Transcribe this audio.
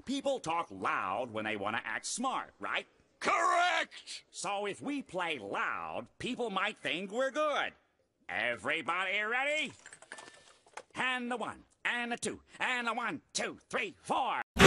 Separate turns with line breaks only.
People talk loud when they want to act smart, right?
Correct!
So if we play loud, people might think we're good. Everybody ready? And the 1, and the 2, and the 1, 2, 3, 4.